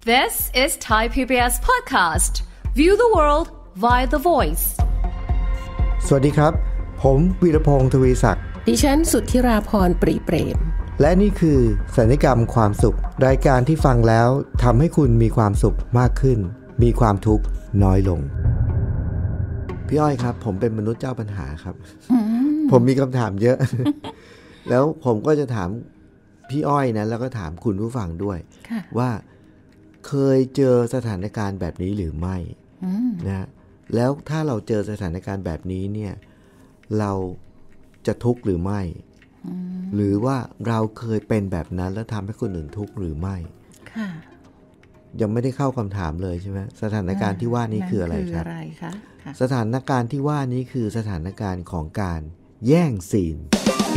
This is Thai PBS podcast. View the world via the voice. สวัสดีครับผมวีรพงษ์ทวีศักดิ์ดิฉันสุทธิราพรปรีเปรมและนี่คือสัญญกรรมความสุขรายการที่ฟังแล้วทำให้คุณมีความสุขมากขึ้นมีความทุกข์น้อยลงพี่อ้อยครับผมเป็นมนุษย์เจ้าปัญหาครับผมมีคำถามเยอะ แล้วผมก็จะถามพี่อ้อยนะแล้วก็ถามคุณผู้ฟังด้วยว่าเคยเจอสถานการณ์แบบนี้หรือไม่นะแล้วถ้าเราเจอสถานการณ์แบบนี้เนี่ยเราจะทุกข์หรือไม่หรือว่าเราเคยเป็นแบบนั้นแล้วทำให้คนอื่นทุกข์หรือไม่ยังไม่ได้เข้าคำถามเลยใช่ไหมสถานการณ์ที่ว่านี้คืออะไรครับสถานการณ์ที่ว่านี้คือสถานการณ์ของการแย่งซีน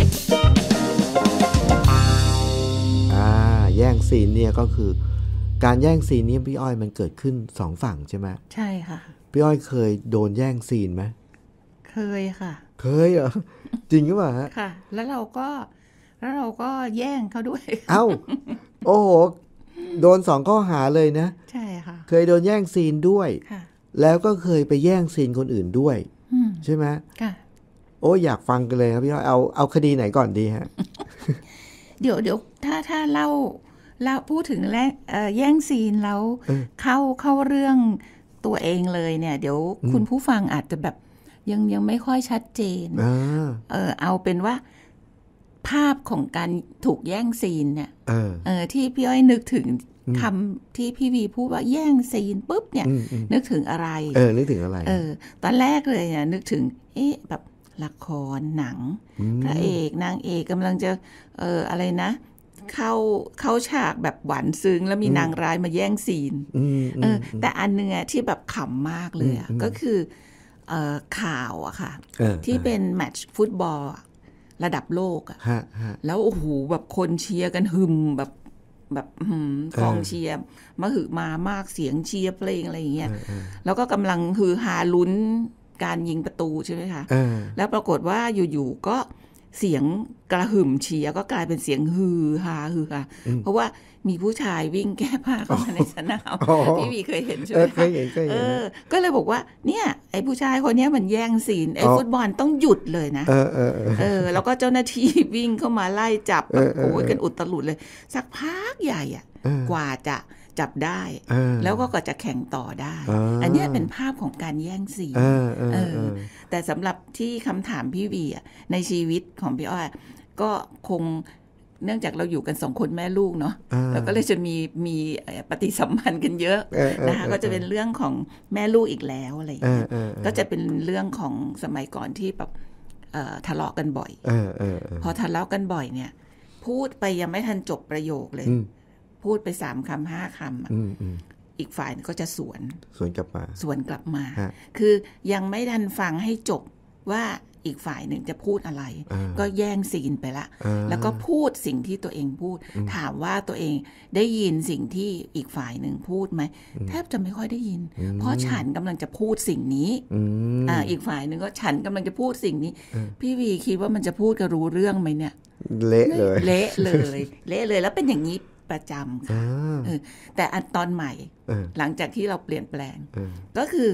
แย่งซีนเนี่ยก็คือการแย่งซีนนี้พี่อ้อยมันเกิดขึ้นสองฝั่งใช่ไหมใช่ค่ะพี่อ้อยเคยโดนแย่งซีนไหมเคยค่ะเคยเหรอจริงหรือเปล่าฮะค่ะแล้วเราก็แย่งเขาด้วยเอ้าโอ้โหโดนสองข้อหาเลยนะใช่ค่ะเคยโดนแย่งซีนด้วยแล้วก็เคยไปแย่งซีนคนอื่นด้วยใช่ไหมค่ะโอ้อยากฟังกันเลยครับพี่อ้อยเอาคดีไหนก่อนดีฮะเดี๋ยวถ้าเล่าพูดถึงแย่งซีนแล้วเข้าเรื่องตัวเองเลยเนี่ยเดี๋ยวคุณผู้ฟังอาจจะแบบยังไม่ค่อยชัดเจนเอาเป็นว่าภาพของการถูกแย่งซีนเนี่ยที่พี่อ้อยนึกถึงคำที่พี่วีพูดว่าแย่งซีนปุ๊บเนี่ยนึกถึงอะไรนึกถึงอะไรตอนแรกเลยเนี่ยนึกถึงแบบละครหนังพระเอกนางเอกกำลังจะอะไรนะเข้าฉากแบบหวานซึ้งแล้วมีนางร้ายมาแย่งซีนแต่อันเนื้อที่แบบขำมากเลยก็คือข่าวอะค่ะที่เป็นแมตช์ฟุตบอลระดับโลกอะแล้วโอ้โหแบบคนเชียร์กันหึมแบบกองเชียร์มาหึมามากเสียงเชียร์เพลงอะไรอย่างเงี้ยแล้วก็กำลังฮือฮาลุ้นการยิงประตูใช่ไหมคะแล้วปรากฏว่าอยู่ๆก็เสียงกระหึ่มเชียร์ก็กลายเป็นเสียงฮือฮาเพราะว่ามีผู้ชายวิ่งแก้ผ้าเข้ามาในสนามพี่วีเคยเห็นใช่ไหมเคยเห็นก็เลยบอกว่าเนี่ยไอ้ผู้ชายคนนี้มันแย่งซีนไอ้ฟุตบอลต้องหยุดเลยนะแล้วก็เจ้าหน้าที่วิ่งเข้ามาไล่จับแบบโอยกันอุตลุดเลยสักพักใหญ่อ่ะกว่าจะจับได้แล้วก็จะแข่งต่อได้อันนี้เป็นภาพของการแย่งซีนแต่สำหรับที่คำถามพี่วีในชีวิตของพี่อ้อยก็คงเนื่องจากเราอยู่กัน2คนแม่ลูกเนาะแล้วก็เลยจะมีปฏิสัมพันธ์กันเยอะนะคะก็จะเป็นเรื่องของแม่ลูกอีกแล้วอะไรอย่างเงี้ยก็จะเป็นเรื่องของสมัยก่อนที่แบบทะเลาะกันบ่อยพอทะเลาะกันบ่อยเนี่ยพูดไปยังไม่ทันจบประโยคเลยพูดไป3 คำ 5 คำอีกฝ่ายก็จะสวนกลับมาคือยังไม่ทันฟังให้จบว่าอีกฝ่ายหนึ่งจะพูดอะไรก็แย่งซีนไปละแล้วก็พูดสิ่งที่ตัวเองพูดถามว่าตัวเองได้ยินสิ่งที่อีกฝ่ายหนึ่งพูดไหมแทบจะไม่ค่อยได้ยินเพราะฉันกำลังจะพูดสิ่งนี้อีกฝ่ายหนึ่งก็ฉันกำลังจะพูดสิ่งนี้พี่วีคิดว่ามันจะพูดกันรู้เรื่องไหมเนี่ยเละเลยเละเลยแล้วเป็นอย่างนี้ประจำค่ะแต่อันตอนใหม่หลังจากที่เราเปลี่ยนแปลงก็คือ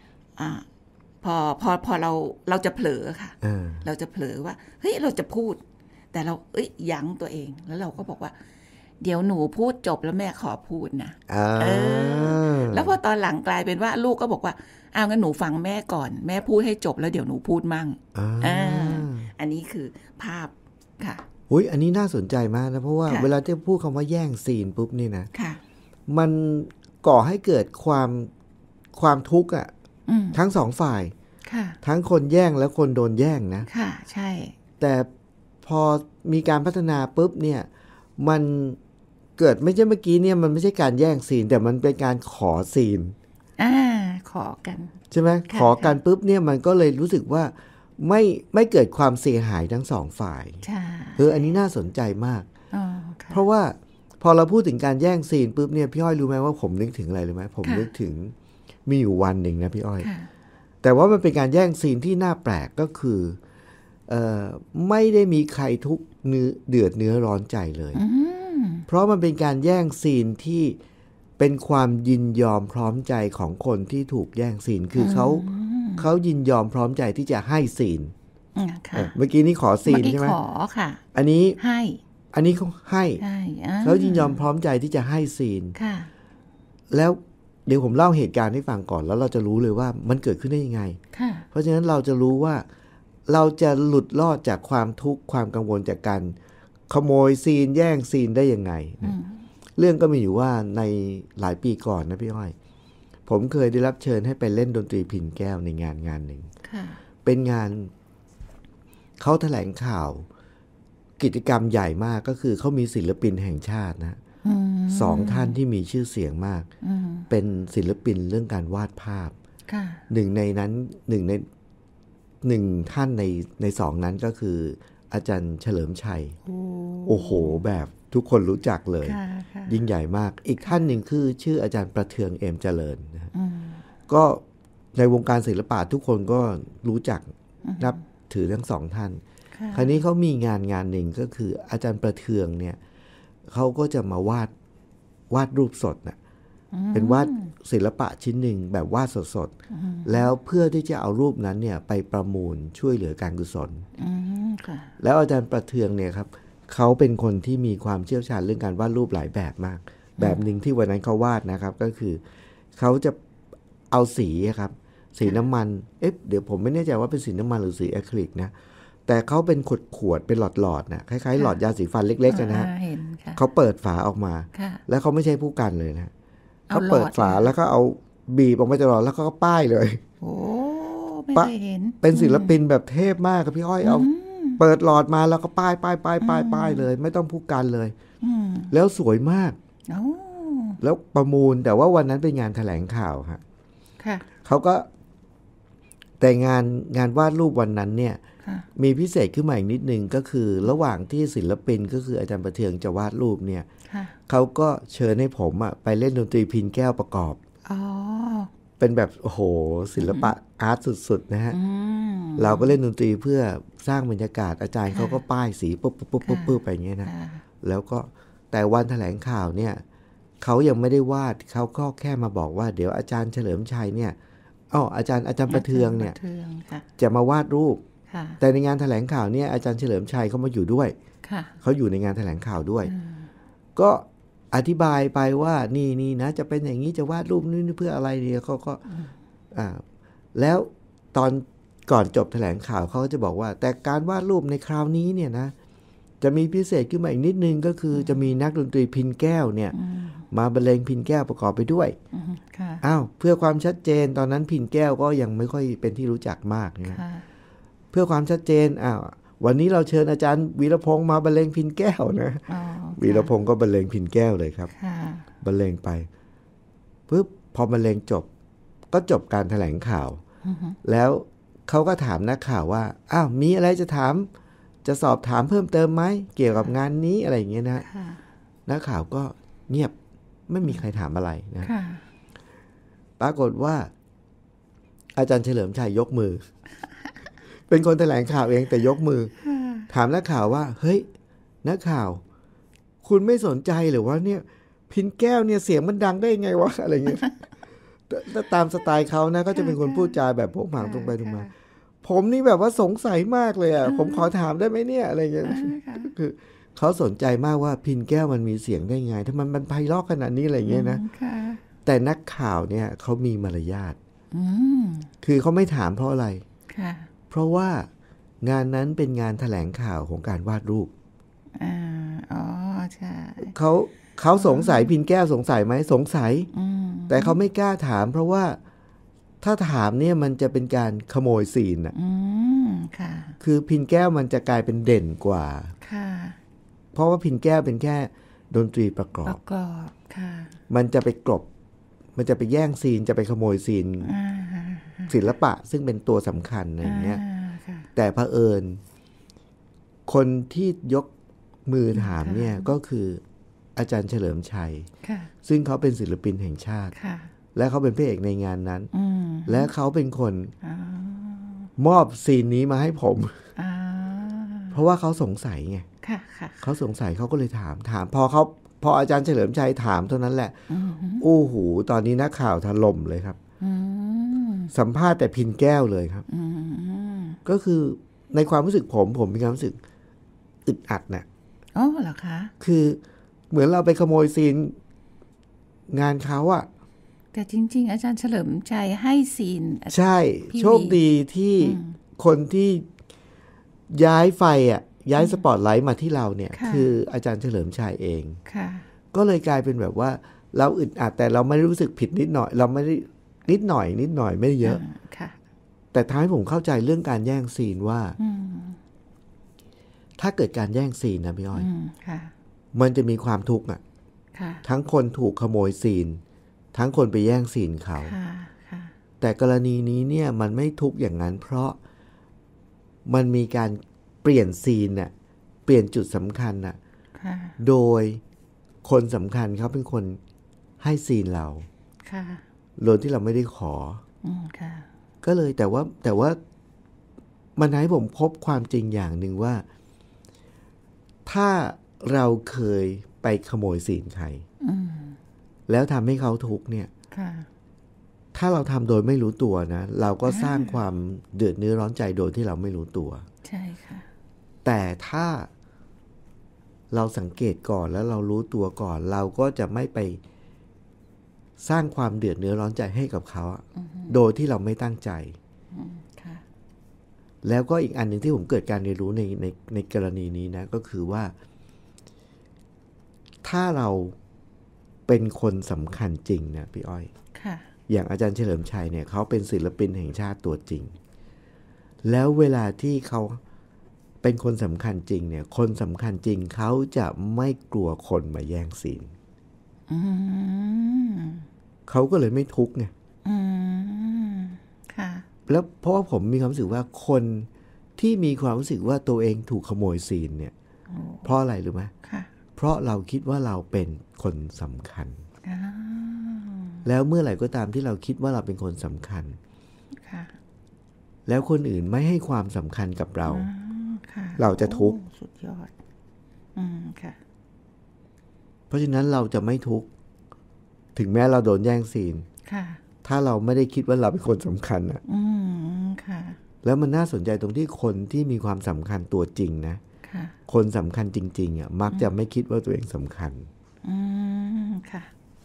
พอเราจะเผลอค่ะเราจะเผลอว่าเฮ้ยเราจะพูดแต่เรายั้งตัวเองแล้วเราก็บอกว่าเดี๋ยวหนูพูดจบแล้วแม่ขอพูดนะแล้วพอตอนหลังกลายเป็นว่าลูกก็บอกว่างั้นหนูฟังแม่ก่อนแม่พูดให้จบแล้วเดี๋ยวหนูพูดมั่งอันนี้คือภาพค่ะอุ๊ยอันนี้น่าสนใจมากนะเพราะว่าเวลาที่พูดคำว่าแย่งซีนปุ๊บนี่นะมันก่อให้เกิดความทุกข์ทั้งสองฝ่ายทั้งคนแย่งและคนโดนแย่งนะค่ะใช่แต่พอมีการพัฒนาปุ๊บเนี่ยมันเกิดไม่ใช่เมื่อกี้เนี่ยมันไม่ใช่การแย่งซีนแต่มันเป็นการขอซีนขอกันใช่ไหมขอกันปุ๊บเนี่ยมันก็เลยรู้สึกว่าไม่เกิดความเสียหายทั้งสองฝ่ายใช่อันนี้น่าสนใจมากเพราะว่าพอเราพูดถึงการแย่งซีนปุ๊บเนี่ยพี่อ้อยรู้ไหมว่าผมนึกถึงอะไรรู้ไหมผมนึกถึงมีอยู่วันหนึ่งนะพี่อ้อยแต่ว่ามันเป็นการแย่งซีนที่น่าแปลกก็คือไม่ได้มีใครทุกเดือดเนื้อร้อนใจเลยเพราะมันเป็นการแย่งซีนที่เป็นความยินยอมพร้อมใจของคนที่ถูกแย่งซีนคือเขายินยอมพร้อมใจที่จะให้ซีนเมื่อกี้นี้ขอซีนใช่ไหมขอค่ะอันนี้ให้อันนี้เขาให้เขายินยอมพร้อมใจที่จะให้ซีนแล้วเดี๋ยวผมเล่าเหตุการณ์ให้ฟังก่อนแล้วเราจะรู้เลยว่ามันเกิดขึ้นได้ยังไงเพราะฉะนั้นเราจะรู้ว่าเราจะหลุดรอดจากความทุกข์ความกังวลจากการขโมยซีนแย่งซีนได้ยังไงเรื่องก็มีอยู่ว่าในหลายปีก่อนนะพี่อ้อยผมเคยได้รับเชิญให้ไปเล่นดนตรีพิณแก้วในงานหนึ่งเป็นงานเขาแถลงข่าวกิจกรรมใหญ่มากก็คือเขามีศิลปินแห่งชาตินะสองท่านที่มีชื่อเสียงมากเป็นศิลปินเรื่องการวาดภาพหนึ่งในนั้นหนึ่งท่านในสองนั้นก็คืออาจารย์เฉลิมชัยโอ้โหแบบทุกคนรู้จักเลยยิ่งใหญ่มากอีกท่านหนึ่งคือชื่ออาจารย์ประเทืองเอมเจริญนะก็ในวงการศิลปะทุกคนก็รู้จักนับถือทั้งสองท่านคราวนี้เขามีงานหนึ่งก็คืออาจารย์ประเทืองเนี่ยเขาก็จะมาวาดรูปสดนะเป็นวาดศิลปะชิ้นหนึ่งแบบวาดสดๆแล้วเพื่อที่จะเอารูปนั้นเนี่ยไปประมูลช่วยเหลือการกุศลแล้วอาจารย์ประเทืองเนี่ยครับเขาเป็นคนที่มีความเชี่ยวชาญเรื่องการวาดรูปหลายแบบมากแบบหนึ่งที่วันนั้นเขาวาดนะครับก็คือเขาจะเอาสีครับสีน้ำมันเดี๋ยวผมไม่แน่ใจว่าเป็นสีน้ำมันหรือสีอะคริลิกนะแต่เขาเป็นขวดเป็นหลอดๆนะคล้ายๆหลอดยาสีฟันเล็กๆนะฮะเขาเปิดฝาออกมาแล้วเขาไม่ใช่ผู้กันเลยนะเขาเปิดฝาแล้วก็เอาบีบออกมาจากหลอดแล้วก็ป้ายเลยโอ้ไม่เคยเห็นเป็นศิลปินแบบเทพมากครับพี่อ้อยเอาเปิดหลอดมาแล้วก็ป้ายเลยไม่ต้องผู้กันเลยแล้วสวยมากแล้วประมูลแต่ว่าวันนั้นเป็นงานแถลงข่าวครับเขาก็แต่งานวาดรูปวันนั้นเนี่ยมีพิเศษขึ้นมาอีกนิดนึงก็คือระหว่างที่ศิลปินก็คืออาจารย์ประเทืองจะวาดรูปเนี่ยเขาก็เชิญให้ผมไปเล่นดนตรีพิณแก้วประกอบเป็นแบบโอ้โหศิลปะอาร์ตสุดๆนะฮะเราก็เล่นดนตรีเพื่อสร้างบรรยากาศอาจารย์เขาก็ป้ายสีปุ๊บไปอย่างเงี้ยนะแล้วก็แต่วันแถลงข่าวเนี่ยเขายังไม่ได้วาดเขาก็แค่มาบอกว่าเดี๋ยวอาจารย์เฉลิมชัยเนี่ยอาจารย์ประเทืองเนี่ยจะมาวาดรูปแต่ในงานแถลงข่าวเนี่ยอาจารย์เฉลิมชัยเขามาอยู่ด้วยเขาอยู่ในงานแถลงข่าวด้วยก็อธิบายไปว่านี่นะจะเป็นอย่างนี้จะวาดรูปนี่เพื่ออะไรเนี่ยเขาก็แล้วตอนก่อนจบแถลงข่าวเขาจะบอกว่าแต่การวาดรูปในคราวนี้เนี่ยนะจะมีพิเศษขึ้นมาอีกนิดนึงก็คือจะมีนักดนตรีพิณแก้วเนี่ยมาบรรเลงพิณแก้วประกอบไปด้วยเพื่อความชัดเจนตอนนั้นพิณแก้วก็ยังไม่ค่อยเป็นที่รู้จักมากนะเพื่อความชัดเจนวันนี้เราเชิญอาจารย์วีรพงษ์มาบรรเลงพิณแก้วนะวีรพงษ์ก็บรรเลงพิณแก้วเลยครับบรรเลงไปปุ๊บพอบรรเลงจบก็จบการแถลงข่าวแล้วเขาก็ถามนักข่าวว่ามีอะไรจะถามจะสอบถามเพิ่มเติมไหมเกี่ยวกับงานนี้อะไรอย่างเงี้ยนะนักข่าวก็เงียบไม่มีใครถามอะไรนะปรากฏว่าอาจารย์เฉลิมชัยยกมือเป็นคนแถลงข่าวเองแต่ยกมือถามนักข่าวว่าเฮ้ยนักข่าวคุณไม่สนใจหรือว่าเนี่ยพิณแก้วเนี่ยเสียงมันดังได้ไงวะอะไรเงี้ยตามสไตล์เขานะก็จะเป็นคนพูดจาแบบพวกผางตรงไปตรงมาผมนี่แบบว่าสงสัยมากเลยผมขอถามได้ไหมเนี่ยอะไรเงี้ยคือเขาสนใจมากว่าพิณแก้วมันมีเสียงได้ไงถ้ามันไพเราะขนาดนี้อะไรเงี้ยนะแต่นักข่าวเนี่ยเขามีมารยาทคือเขาไม่ถามเพราะอะไรเพราะว่างานนั้นเป็นงานแถลงข่าวของการวาดรูปใช่เขาสงสัยพิณแก้วสงสัยไหมสงสัยแต่เขาไม่กล้าถามเพราะว่าถ้าถามเนี่ยมันจะเป็นการขโมยซีนคือพิณแก้วมันจะกลายเป็นเด่นกว่าเพราะว่าพิณแก้วเป็นแค่ดนตรีประกอบมันจะไปกลบมันจะไปแย่งซีนจะไปขโมยซีนศิลปะซึ่งเป็นตัวสำคัญอย่างเงี้ยแต่เผอิญคนที่ยกมือถามเนี่ยก็คืออาจารย์เฉลิมชัยซึ่งเขาเป็นศิลปินแห่งชาติและเขาเป็นพระเอกในงานนั้นและเขาเป็นคนมอบซีนนี้มาให้ผมเพราะว่าเขาสงสัยไงเขาสงสัยเขาก็เลยถามพอเขาพออาจารย์เฉลิมชัยถามเท่านั้นแหละโอ้โหตอนนี้นักข่าวถล่มเลยครับสัมภาษณ์แต่พินแก้วเลยครับก็คือในความรู้สึกผมมีความรู้สึกอึดอัดนะอ๋อเหรอคะคือเหมือนเราไปขโมยซีนงานเขาอะแต่จริงๆอาจารย์เฉลิมชัยให้ซีนใช่โชคดีที่คนที่ย้ายไฟอะย้ายสปอตไลท์มาที่เราเนี่ยคืออาจารย์เฉลิมชัยเองก็เลยกลายเป็นแบบว่าเราอึดอัดแต่เราไม่รู้สึกผิดนิดหน่อยเราไม่ได้นิดหน่อยไม่ได้เยอะแต่ท้ายผมเข้าใจเรื่องการแย่งซีนว่าถ้าเกิดการแย่งซีนนะพี่อ้อยมันจะมีความทุกข์อ่ะทั้งคนถูกขโมยซีนทั้งคนไปแย่งซีนเขาแต่กรณีนี้เนี่ยมันไม่ทุกข์อย่างนั้นเพราะมันมีการเปลี่ยนซีนน่ะเปลี่ยนจุดสำคัญน่ะโดยคนสำคัญเขาเป็นคนให้ซีนเราโดยที่เราไม่ได้ขอก็เลยแต่ว่ามันให้ผมพบความจริงอย่างหนึ่งว่าถ้าเราเคยไปขโมยซีนใครแล้วทำให้เขาทุกข์เนี่ยถ้าเราทำโดยไม่รู้ตัวนะเราก็สร้างความเดือดเนื้อร้อนใจโดยที่เราไม่รู้ตัวใช่ค่ะแต่ถ้าเราสังเกตก่อนแล้วเรารู้ตัวก่อนเราก็จะไม่ไปสร้างความเดือดเนื้อร้อนใจให้กับเขาโดยที่เราไม่ตั้งใจแล้วก็อีกอันหนึ่งที่ผมเกิดการเรียนรู้ในกรณีนี้นะก็คือว่าถ้าเราเป็นคนสำคัญจริงนะพี่อ้อยอย่างอาจารย์เฉลิมชัยเนี่ยเขาเป็นศิลปินแห่งชาติตัวจริงแล้วเวลาที่เขาเป็นคนสำคัญจริงเนี่ยคนสำคัญจริงเขาจะไม่กลัวคนมาแย่งซีนเขาก็เลยไม่ทุกข์ไงแล้วเพราะว่าผมมีความรู้สึกว่าคนที่มีความรู้สึกว่าตัวเองถูกขโมยซีนเนี่ยเพราะอะไรรู้ไหมเพราะเราคิดว่าเราเป็นคนสำคัญแล้วเมื่อไหร่ก็ตามที่เราคิดว่าเราเป็นคนสำคัญแล้วคนอื่นไม่ให้ความสำคัญกับเราเราจะทุกข์สุดยอดค่ะเพราะฉะนั้นเราจะไม่ทุกข์ถึงแม้เราโดนแย่งซีนถ้าเราไม่ได้คิดว่าเราเป็นคนสำคัญอ่ะแล้วมันน่าสนใจตรงที่คนที่มีความสำคัญตัวจริงนะคนสำคัญจริงๆอ่ะมักจะไม่คิดว่าตัวเองสำคัญค่ะ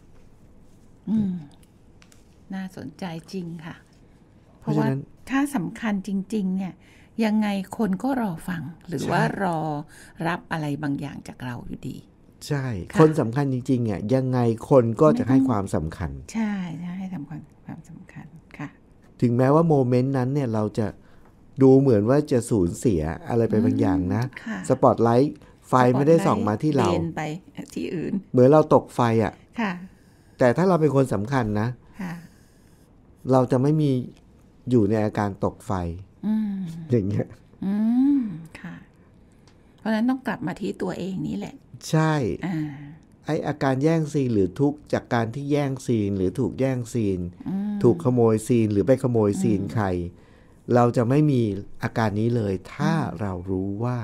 น่าสนใจจริงค่ะเพราะว่าถ้าสำคัญจริงๆเนี่ยยังไงคนก็รอฟังหรือว่ารอรับอะไรบางอย่างจากเราอยู่ดีใช่คนสำคัญจริงๆอ่ะยังไงคนก็จะให้ความสำคัญใช่ให้ความสำคัญค่ะถึงแม้ว่าโมเมนต์นั้นเนี่ยเราจะดูเหมือนว่าจะสูญเสียอะไรไปบางอย่างนะสปอตไลท์ไฟไม่ได้ส่องมาที่เราไปที่อื่นเหมือนเราตกไฟอ่ะแต่ถ้าเราเป็นคนสำคัญนะเราจะไม่มีอยู่ในอาการตกไฟอย่างเงี้ยค่ะเพราะฉะนั้นต้องกลับมาที่ตัวเองนี่แหละใช่ไออาการแย่งซีนหรือทุกข์จากการที่แย่งซีนหรือถูกแย่งซีนถูกขโมยซีนหรือไปขโมยซีนใครเราจะไม่มีอาการนี้เลยถ้าเรารู้ว่า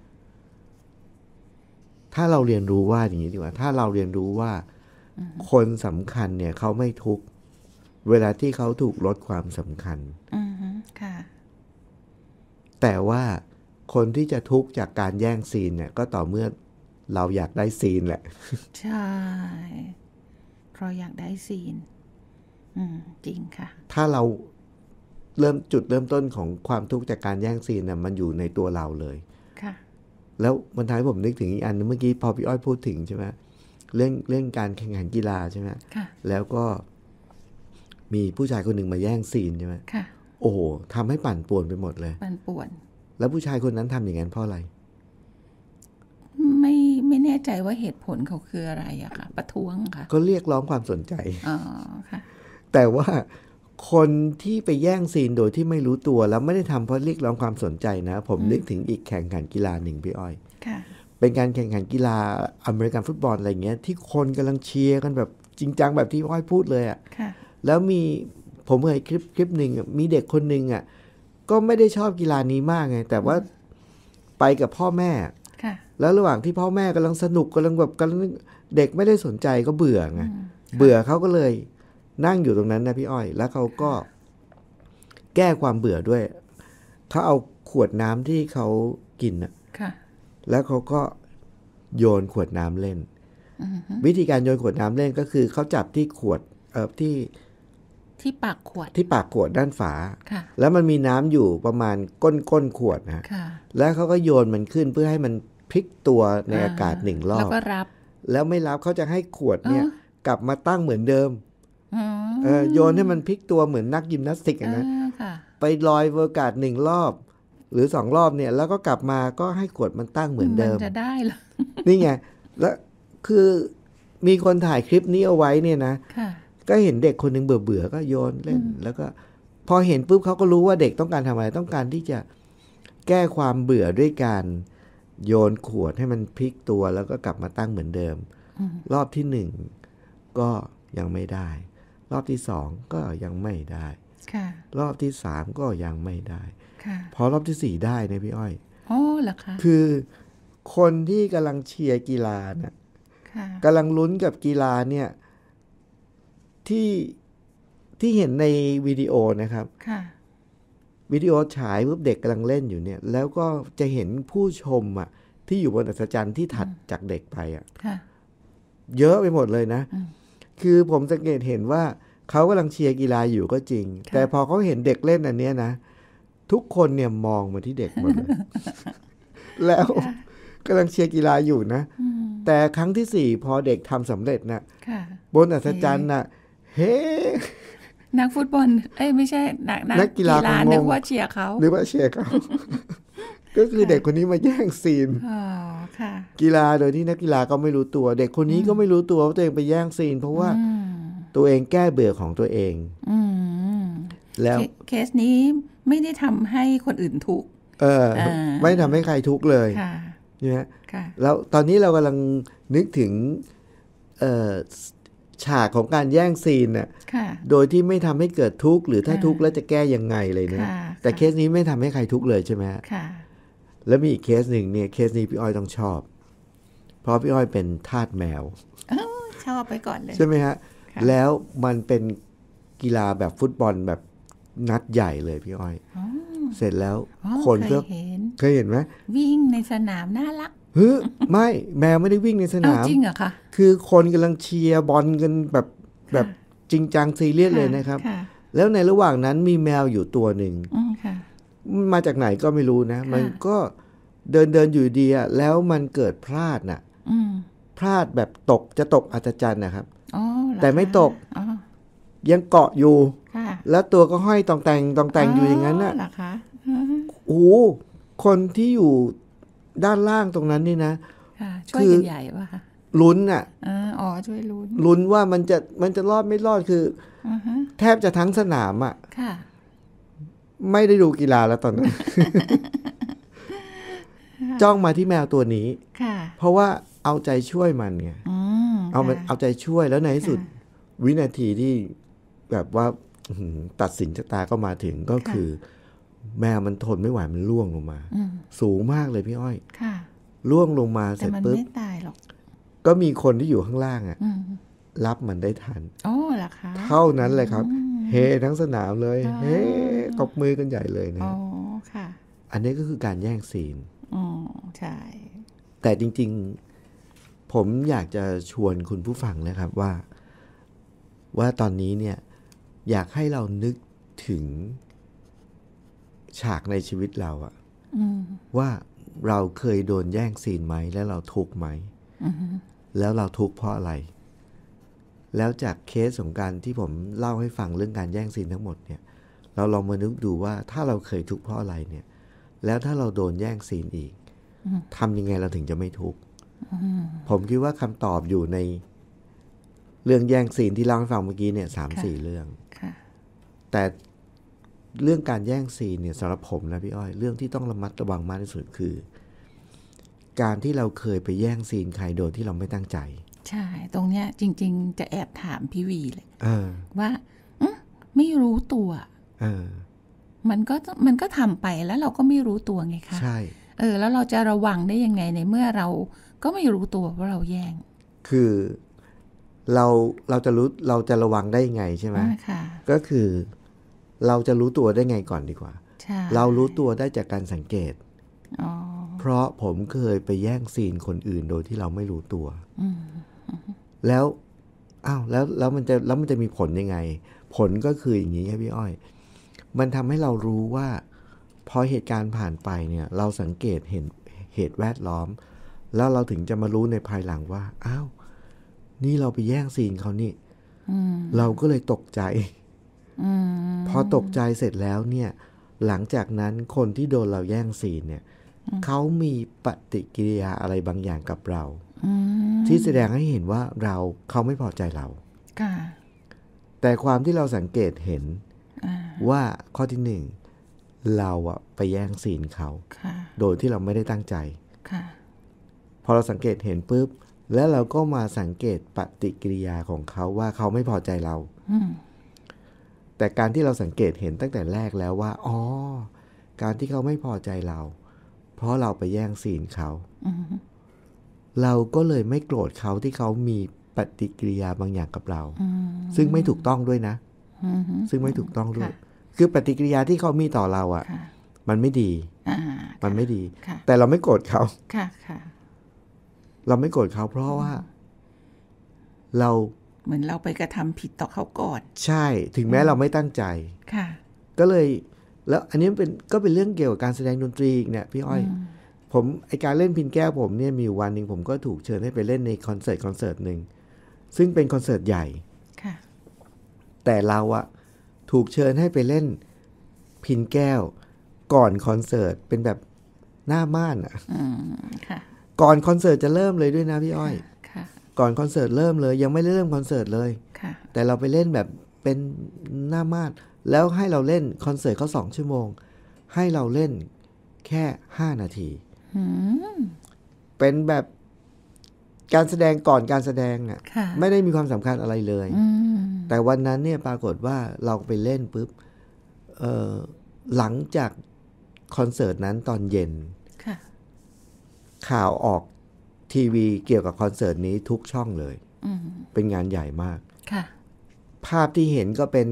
ถ้าเราเรียนรู้ว่าอย่างนี้ดีกว่าถ้าเราเรียนรู้ว่าคนสำคัญเนี่ยเขาไม่ทุกข์เวลาที่เขาถูกลดความสำคัญแต่ว่าคนที่จะทุกข์จากการแย่งซีนเนี่ยก็ต่อเมื่อเราอยากได้ซีนแหละใช่เพราะอยากได้ซีนจริงค่ะถ้าเราจุดเริ่มต้นของความทุกข์จากการแย่งซีนน่ะมันอยู่ในตัวเราเลยค่ะแล้วมันทำให้ผมนึกถึงอีกอันนึงเมื่อกี้พอพี่อ้อยพูดถึงใช่ไหมเรื่องการแข่งขันกีฬาใช่ไหมแล้วก็มีผู้ชายคนหนึ่งมาแย่งซีนใช่ไหมโอ้โหทำให้ปั่นป่วนไปหมดเลยปั่นป่วนแล้วผู้ชายคนนั้นทำอย่างนั้นเพราะอะไรไม่แน่ใจว่าเหตุผลเขาคืออะไรอะค่ะประท้วงค่ะก็เรียกร้องความสนใจค่ะแต่ว่าคนที่ไปแย่งซีนโดยที่ไม่รู้ตัวแล้วไม่ได้ทำเพราะเรียกร้องความสนใจนะผมนึกถึงอีกแข่งขันกีฬาหนึ่งพี่อ้อยเป็นการแข่งขันกีฬาอเมริกันฟุตบอลอะไรเงี้ยที่คนกำลังเชียร์กันแบบจริงจังแบบที่อ้อยพูดเลยอะแล้วผมเคยคลิปหนึ่งมีเด็กคนหนึ่งอ่ะก็ไม่ได้ชอบกีฬานี้มากไงแต่ว่าไปกับพ่อแม่แล้วระหว่างที่พ่อแม่กำลังสนุกกำลังเด็กไม่ได้สนใจก็เบื่อไงเบื่อเขาก็เลยนั่งอยู่ตรงนั้นนะพี่อ้อยแล้วเขาก็แก้ความเบื่อด้วยเขาเอาขวดน้ำที่เขากินนะแล้วเขาก็โยนขวดน้ำเล่นวิธีการโยนขวดน้ำเล่นก็คือเขาจับที่ขวดที่ปากขวดด้านฝาแล้วมันมีน้ำอยู่ประมาณก้นขวดนะแล้วเขาก็โยนมันขึ้นเพื่อให้มันพลิกตัวในอากาศ1 รอบแล้วก็รับแล้วไม่รับเขาจะให้ขวดเนี่ยกลับมาตั้งเหมือนเดิมโยนให้มันพลิกตัวเหมือนนักยิมนาสติกนะไปลอยอากาศ1 รอบหรือ2 รอบเนี่ยแล้วก็กลับมาก็ให้ขวดมันตั้งเหมือนเดิมมันจะได้เหรอนี่ไงแล้วคือมีคนถ่ายคลิปนี้เอาไว้เนี่ยนะก็เห็นเด็กคนนึงเบื่อก็โยนเล่นแล้วก็พอเห็นปุ๊บเขาก็รู้ว่าเด็กต้องการทำอะไรต้องการที่จะแก้ความเบื่อด้วยการโยนขวดให้มันพลิกตัวแล้วก็กลับมาตั้งเหมือนเดิมรอบที่1ก็ยังไม่ได้รอบที่2ก็ยังไม่ได้รอบที่3ก็ยังไม่ได้พอรอบที่4ได้เนี่ยพี่อ้อยอ๋อเหรอคะคือคนที่กำลังเชียร์กีฬานะกำลังลุ้นกับกีฬาเนี่ยที่เห็นในวิดีโอนะครับวิดีโอฉายปุ๊บเด็กกำลังเล่นอยู่เนี่ยแล้วก็จะเห็นผู้ชมอ่ะที่อยู่บนอัศจรรย์ที่ถัดจากเด็กไปอ่ะเยอะไปหมดเลยนะคือผมสังเกตเห็นว่าเขากำลังเชียร์กีฬาอยู่ก็จริงแต่พอเขาเห็นเด็กเล่นอันเนี้ยนะทุกคนเนี่ยมองมาที่เด็กหมดเลย แล้วกำลังเชียร์กีฬาอยู่นะแต่ครั้งที่4พอเด็กทำสำเร็จนะบนอัศจรรย์นะเฮ้นักฟุตบอลไม่ใช่นักกีฬานึกว่าเชียร์เขาก็คือเด็กคนนี้มาแย่งซีนกีฬาโดยที่นักกีฬาก็ไม่รู้ตัวเด็กคนนี้ก็ไม่รู้ตัวว่าตัวเองไปแย่งซีนเพราะว่าตัวเองแก้เบื่อของตัวเองแล้วเคสนี้ไม่ได้ทำให้คนอื่นทุกข์ไม่ทำให้ใครทุกข์เลยเนี่ยแล้วตอนนี้เรากำลังนึกถึงฉากของการแย่งซีนน่ะโดยที่ไม่ทำให้เกิดทุกข์หรือถ้าทุกข์แล้วจะแก้ยังไงเลยเนี่ยแต่เคสนี้ไม่ทำให้ใครทุกข์เลยใช่ไหมแล้วมีอีกเคสหนึ่งเนี่ยเคสนี้พี่อ้อยต้องชอบเพราะพี่อ้อยเป็นทาสแมวชอบไปก่อนเลยใช่ไหมฮะแล้วมันเป็นกีฬาแบบฟุตบอลแบบนัดใหญ่เลยพี่อ้อยเสร็จแล้วคนก็เคยเห็นไหมวิ่งในสนามน่ารักไม่แมวไม่ได้วิ่งในสนามจริงเหรอคะคือคนกำลังเชียร์บอลกันแบบจริงจังซีเรียสเลยนะครับแล้วในระหว่างนั้นมีแมวอยู่ตัวหนึ่งมาจากไหนก็ไม่รู้นะมันก็เดินอยู่ดีอะแล้วมันเกิดพลาดน่ะพลาดแบบจะตกอัศจรรย์นะครับแต่ไม่ตกยังเกาะอยู่แล้วตัวก็ห้อยตองแต่งอยู่อย่างนั้นน่ะโอ้คนที่อยู่ด้านล่างตรงนั้นนี่นะช่วยกันใหญ่ป่ะคะลุ้นอ่ะช่วยลุ้นว่ามันจะรอดไม่รอดคือแทบจะทั้งสนามอ่ะไม่ได้ดูกีฬาแล้วตอนนั้น จ้องมาที่แมวตัวนี้เพราะว่าเอาใจช่วยมันไงเอาใจช่วยแล้วในที่สุดวินาทีที่แบบว่าตัดสินชะตาก็มาถึงก็คือแมวมันทนไม่ไหวมันล่วงลงมาสูงมากเลยพี่อ้อยล่วงลงมาเสร็จปุ๊บไม่ตายหรอกก็มีคนที่อยู่ข้างล่างอ่ะรับมันได้ทันเหรอคะเท่านั้นเลยครับเฮทั้งสนามเลยเฮตบมือกันใหญ่เลยนะค่ะอันนี้ก็คือการแย่งซีนใช่แต่จริงๆผมอยากจะชวนคุณผู้ฟังนะครับว่าตอนนี้เนี่ยอยากให้เรานึกถึงฉากในชีวิตเราอะว่าเราเคยโดนแย่งซีนไหมแล้วเราทุกข์ไหมแล้วเราทุกข์เพราะอะไรแล้วจากเคสของการที่ผมเล่าให้ฟังเรื่องการแย่งซีนทั้งหมดเนี่ยเราลองมานึกดูว่าถ้าเราเคยทุกข์เพราะอะไรเนี่ยแล้วถ้าเราโดนแย่งซีนอีกทำยังไงเราถึงจะไม่ทุกข์ผมคิดว่าคำตอบอยู่ในเรื่องแย่งซีนที่เล่าให้ฟังเมื่อกี้เนี่ย 3-4 เรื่องแต่เรื่องการแย่งซีนเนี่ยสำหรับผมนะพี่อ้อยเรื่องที่ต้องระมัดระวังมากที่สุดคือการที่เราเคยไปแย่งซีนใครโดยที่เราไม่ตั้งใจใช่ตรงเนี้ยจริงๆจะแอบถามพี่วีเลยว่าไม่รู้ตัวมันก็ทำไปแล้วเราก็ไม่รู้ตัวไงคะใช่แล้วเราจะระวังได้ยังไงในเมื่อเราก็ไม่รู้ตัวว่าเราแย่งคือเราจะระวังได้ไงใช่ไหมก็คือเราจะรู้ตัวได้ไงก่อนดีกว่าเรารู้ตัวได้จากการสังเกตเพราะผมเคยไปแย่งซีนคนอื่นโดยที่เราไม่รู้ตัวแล้วแล้วมันจะมีผลยังไงผลก็คืออย่างนี้ครับพี่อ้อยมันทำให้เรารู้ว่าพอเหตุการณ์ผ่านไปเนี่ยเราสังเกตเห็นเหตุแวดล้อมแล้วเราถึงจะมารู้ในภายหลังว่านี่เราไปแย่งซีนเขานี่เราก็เลยตกใจพอตกใจเสร็จแล้วเนี่ยหลังจากนั้นคนที่โดนเราแย่งซีนเนี่ยเขามีปฏิกิริยาอะไรบางอย่างกับเราที่แสดงให้เห็นว่าเขาไม่พอใจเราแต่ความที่เราสังเกตเห็นว่าข้อที่หนึ่งเราไปแย่งซีนเขาโดยที่เราไม่ได้ตั้งใจพอเราสังเกตเห็นปุ๊บแล้วเราก็มาสังเกตปฏิกิริยาของเขาว่าเขาไม่พอใจเราแต่การที่เราสังเกตเห็นตั้งแต่แรกแล้วว่าการที่เขาไม่พอใจเราเพราะเราไปแย่งซีนเขาเราก็เลยไม่โกรธเขาที่เขามีปฏิกิริยาบางอย่างกับเราซึ่งไม่ถูกต้องด้วยนะซึ่งไม่ถูกต้องด้วยคือปฏิกิริยาที่เขามีต่อเรามันไม่ดีมันไม่ดีแต่เราไม่โกรธเขาเราไม่โกรธเขาเพราะว่าเราเหมือนเราไปกระทำผิดต่อเขาก่อนใช่ถึงแม้เราไม่ตั้งใจก็เลยแล้วอันนี้ก็เป็นเรื่องเกี่ยวกับการแสดงดนตรีเนี่ยพี่อ้อยไอการเล่นพิณแก้วผมเนี่ยมีวันหนึ่งผมก็ถูกเชิญให้ไปเล่นในคอนเสิร์ตหนึ่งซึ่งเป็นคอนเสิร์ตใหญ่แต่เราถูกเชิญให้ไปเล่นพิณแก้วก่อนคอนเสิร์ตเป็นแบบหน้าม่านก่อนคอนเสิร์ตจะเริ่มเลยด้วยนะพี่อ้อยก่อนคอนเสิร์ตเริ่มเลยยังไม่ได้เริ่มคอนเสิร์ตเลยแต่เราไปเล่นแบบเป็นหน้าม่านแล้วให้เราเล่นคอนเสิร์ตเขา2 ชั่วโมงให้เราเล่นแค่5 นาทีเป็นแบบการแสดงก่อนการแสดงไม่ได้มีความสำคัญอะไรเลยแต่วันนั้นเนี่ยปรากฏว่าเราไปเล่นปุ๊บหลังจากคอนเสิร์ตนั้นตอนเย็นข่าวออกทีวีเกี่ยวกับคอนเสิร์ตนี้ทุกช่องเลยเป็นงานใหญ่มากภาพที่เห็นก็เป็น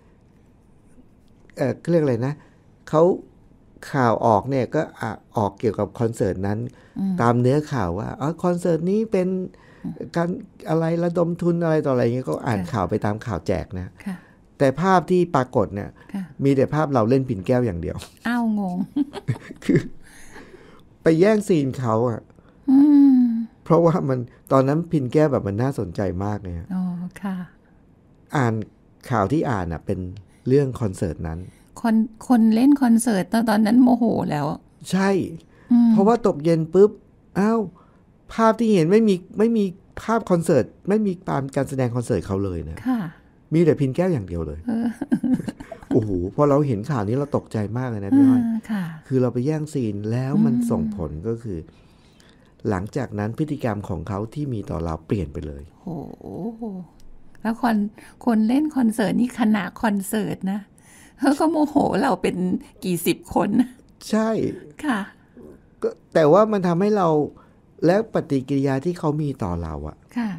เรียกอะไรนะเขาข่าวออกเนี่ยก็ออกเกี่ยวกับคอนเสิร์ตนั้นตามเนื้อข่าวว่าคอนเสิร์ตนี้เป็นการอะไรระดมทุนอะไรต่ออะไรเงี้ยก็อ่านข่าวไปตามข่าวแจกนะแต่ภาพที่ปรากฏเนี่ยมีแต่ภาพเราเล่นพิณแก้วอย่างเดียวงงคือไปแย่งซีนเขาเพราะว่ามันตอนนั้นพิณแก้วแบบมันน่าสนใจมากเลยอ่านข่าวที่อ่านเป็นเรื่องคอนเสิร์ตนั้นคนเล่นคอนเสิร์ตตอนนั้นโมโหแล้วใช่เพราะว่าตกเย็นปุ๊บภาพที่เห็นไม่มีภาพคอนเสิร์ตไม่มีการแสดงคอนเสิร์ตเขาเลยนะมีแต่พิณแก้วอย่างเดียวเลยโอ้โหพอเราเห็นข่าวนี้เราตกใจมากเลยนะพี่อ้อยคือเราไปแย่งซีนแล้วมันส่งผลก็คือหลังจากนั้นพฤติกรรมของเขาที่มีต่อเราเปลี่ยนไปเลยโอ้โหแล้วคนเล่นคอนเสิร์ตนี่คณะคอนเสิร์ตนะเขาก็โมโหเราเป็นกี่สิบคนใช่ค่ะแต่ว่ามันทำให้เราแล้วปฏิกิริยาที่เขามีต่อเราค่ะ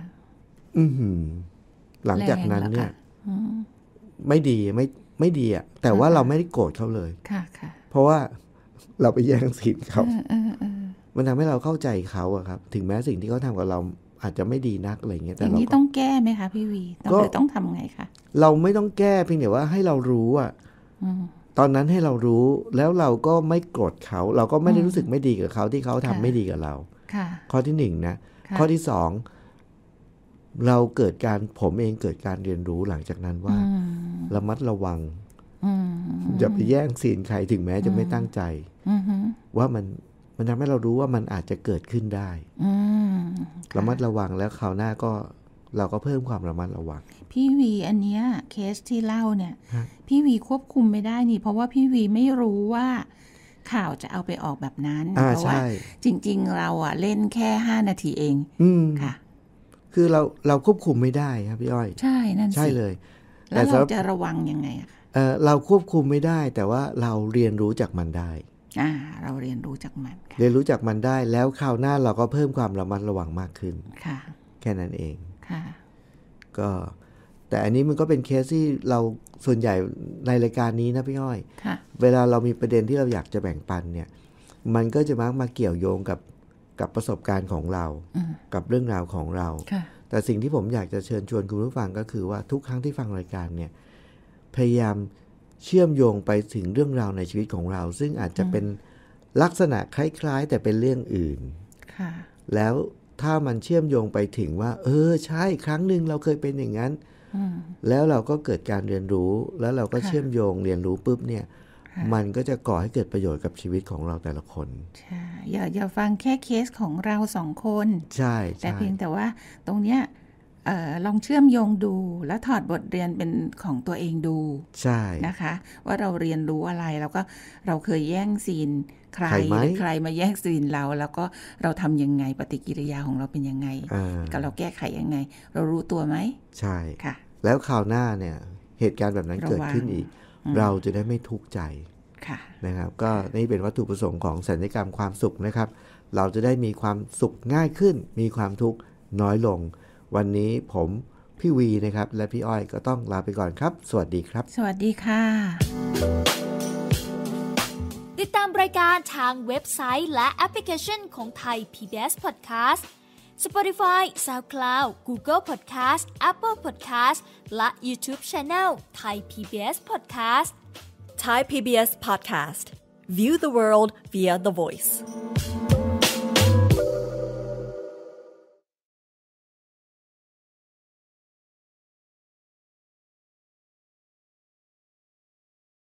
หลังจากนั้นเนี่ยไม่ดีไม่ดีแต่ว่าเราไม่ได้โกรธเขาเลยค่ะเพราะว่าเราไปแย่งซีนเขามันทำให้เราเข้าใจเขาครับถึงแม้สิ่งที่เขาทำกับเราอาจจะไม่ดีนักอะไรเงี้ยแต่เราต้องแก้ไหมคะพี่วีต้องทำไงคะเราไม่ต้องแก้เพียงแต่ว่าให้เรารู้ตอนนั้นให้เรารู้แล้วเราก็ไม่โกรธเขาเราก็ไม่ได้รู้สึกไม่ดีกับเขาที่เขาทำไม่ดีกับเราข้อที่1นะข้อที่2เราผมเองเกิดการเรียนรู้หลังจากนั้นว่าระมัดระวังอย่าไปแย่งซีนใครถึงแม้จะไม่ตั้งใจว่ามันทำให้เรารู้ว่ามันอาจจะเกิดขึ้นได้ระมัดระวังแล้วคราวหน้าก็เราก็เพิ่มความระมัดระวังพี่วีอันเนี้ยเคสที่เล่าเนี่ยพี่วีควบคุมไม่ได้นี่เพราะว่าพี่วีไม่รู้ว่าข่าวจะเอาไปออกแบบนั้นเพราะว่าจริงๆเราเล่นแค่5 นาทีเองค่ะคือเราควบคุมไม่ได้ครับพี่อ้อยใช่นั่นสิใช่เลยแล้วเราจะระวังยังไงคะเราควบคุมไม่ได้แต่ว่าเราเรียนรู้จากมันได้เราเรียนรู้จากมันเรียนรู้จากมันได้แล้วคราวหน้าเราก็เพิ่มความระมัดระวังมากขึ้นค่ะแค่ค่นั้นเองค่ะก็แต่อันนี้มันก็เป็นเคสที่เราส่วนใหญ่ในรายการนี้นะพี่อ้อยเวลาเรามีประเด็นที่เราอยากจะแบ่งปันเนี่ยมันก็จะมักมาเกี่ยวโยงกับประสบการณ์ของเรากับเรื่องราวของเราแต่สิ่งที่ผมอยากจะเชิญชวนคุณผู้ฟังก็คือว่าทุกครั้งที่ฟังรายการเนี่ยพยายามเชื่อมโยงไปถึงเรื่องราวในชีวิตของเราซึ่งอาจจะเป็นลักษณะคล้ายๆแต่เป็นเรื่องอื่นแล้วถ้ามันเชื่อมโยงไปถึงว่าใช่ครั้งหนึ่งเราเคยเป็นอย่างนั้นแล้วเราก็เกิดการเรียนรู้แล้วเราก็เชื่อมโยงเรียนรู้ปุ๊บเนี่ยมันก็จะก่อให้เกิดประโยชน์กับชีวิตของเราแต่ละคนใช่อย่าฟังแค่เคสของเรา2 คนใช่แต่เพียงแต่ว่าตรงเนี้ยลองเชื่อมโยงดูแล้วถอดบทเรียนเป็นของตัวเองดูใช่นะคะว่าเราเรียนรู้อะไรแล้วก็เราเคยแย่งซีนใครหรือใครมาแย่งซีนเราแล้วก็เราทำยังไงปฏิกิริยาของเราเป็นยังไงกับเราแก้ไขยังไงเรารู้ตัวไหมใช่ค่ะแล้วคราวหน้าเนี่ยเหตุการณ์แบบนั้นเกิดขึ้นอีกเราจะได้ไม่ทุกข์ใจนะครับก็นี่เป็นวัตถุประสงค์ของสัญญกรรมความสุขนะครับเราจะได้มีความสุขง่ายขึ้นมีความทุกข์น้อยลงวันนี้ผมพี่วีนะครับและพี่อ้อยก็ต้องลาไปก่อนครับสวัสดีครับสวัสดีค่ะติดตามรายการทางเว็บไซต์และแอปพลิเคชันของไทย PBS Podcast Spotify SoundCloud Google Podcast Apple Podcast และ YouTube Channel Thai PBS Podcast Thai PBS Podcast View the world via the voice